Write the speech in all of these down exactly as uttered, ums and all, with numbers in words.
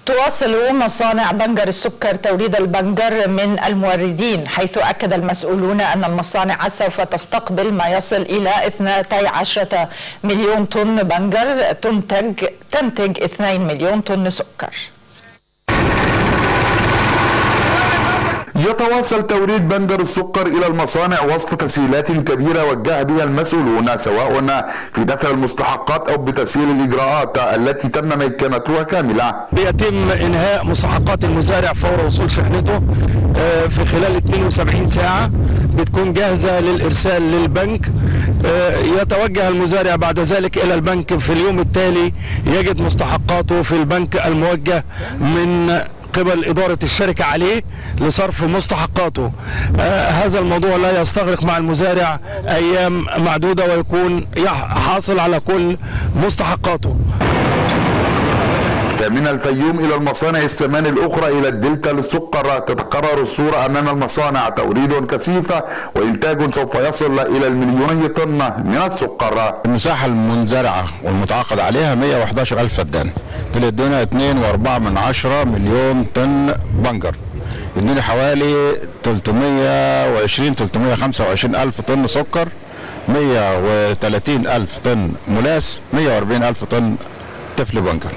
تواصل مصانع بنجر السكر توريد البنجر من الموردين، حيث أكد المسؤولون أن المصانع سوف تستقبل ما يصل إلى اثنتي عشرة مليون طن بنجر تنتج تنتج اثنين مليون طن سكر. يتواصل توريد بنجر السكر إلى المصانع وسط تسهيلات كبيرة وجه بها المسؤولون سواء في دفع المستحقات أو بتسهيل الإجراءات التي تم ميكنتها كاملة. بيتم إنهاء مستحقات المزارع فور وصول شحنته في خلال اثنين وسبعين ساعة، بتكون جاهزة للإرسال للبنك. يتوجه المزارع بعد ذلك إلى البنك في اليوم التالي، يجد مستحقاته في البنك الموجه من قبل إدارة الشركة عليه لصرف مستحقاته. آه هذا الموضوع لا يستغرق مع المزارع أيام معدودة ويكون حاصل على كل مستحقاته. فمن الفيوم إلى المصانع الثمان الأخرى إلى الدلتا للسكر تتكرر الصورة أمام المصانع، توريد كثيف وإنتاج سوف يصل إلى المليوني طن من السكر. المساحة المنزرعة والمتعاقد عليها مئة وإحدى عشر ألف فدان، تدينا اثنين وأربعة من عشرة مليون طن بنجر، يدينا حوالي ثلاثمئة وعشرين ثلاثمئة وخمسة وعشرين ألف طن سكر، مئة وثلاثين ألف طن ملاس، مئة وأربعين ألف طن تفل بنجر.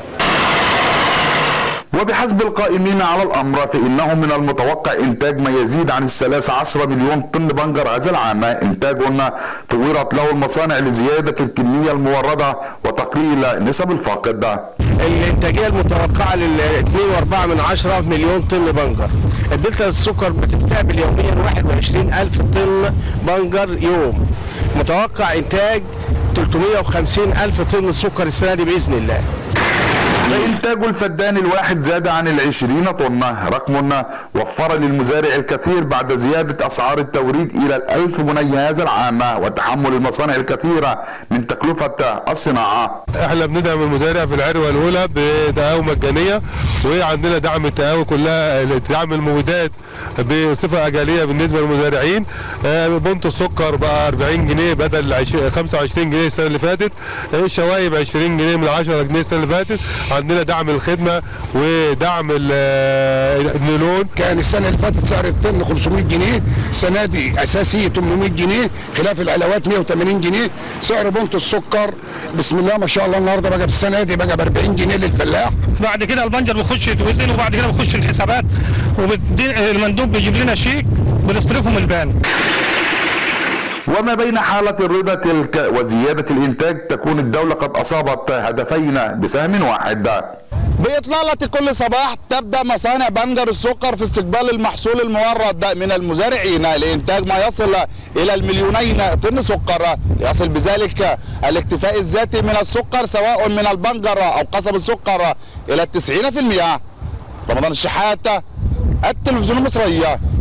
وبحسب القائمين على الأمر فإنه من المتوقع إنتاج ما يزيد عن الثلاث عشر مليون طن بنجر هذا العام، إنتاج طورت له المصانع لزيادة الكمية الموردة وتقليل نسب الفاقد. الإنتاجية المتوقعة لل اثنين وأربعة من عشرة مليون طن بنجر. الدلتا للسكر بتستقبل يوميا واحد وعشرين ألف طن بنجر يوم، متوقع إنتاج ثلاثمئة وخمسين ألف طن سكر السنة دي بإذن الله. فإنتاج الفدان الواحد زاد عن العشرين طن، رقم وفر للمزارع الكثير بعد زيادة أسعار التوريد إلى الألف جنيه هذا العام وتحمل المصانع الكثيرة من تكلفة الصناعة. احنا بندعم المزارع في العروة الأولى بتقاوي مجانية، وعندنا دعم التقاوي كلها، دعم المبيدات بصفة أجلية بالنسبة للمزارعين. بنت السكر بقى أربعين جنيه بدل خمسة وعشرين جنيه السنة اللي فاتت، الشوايب عشرين جنيه من عشرة جنيه السنة اللي فاتت. عندنا دعم الخدمة ودعم النيلون. كان السنة اللي فاتت سعر الطن خمسمئة جنيه، السنة دي أساسي ثمانمئة جنيه، خلاف العلاوات مئة وثمانين جنيه. سعر بنت السكر بسم الله ما شاء الله النهارده بقى بالسنة دي بقى ب أربعين جنيه للفلاح. بعد كده البنجر بيخش يتوزن، وبعد كده بيخش الحسابات، والمندوب بيجيب لنا شيك بنصرفه من البنك. وما بين حالة الرضا تلك وزيادة الإنتاج تكون الدولة قد أصابت هدفين بسهم واحد. بإطلالة كل صباح تبدأ مصانع بنجر السكر في استقبال المحصول المورد من المزارعين لإنتاج ما يصل إلى المليونين طن سكر، يصل بذلك الاكتفاء الذاتي من السكر سواء من البنجر أو قصب السكر إلى التسعين بالمئة. رمضان الشحات، التلفزيون المصرية.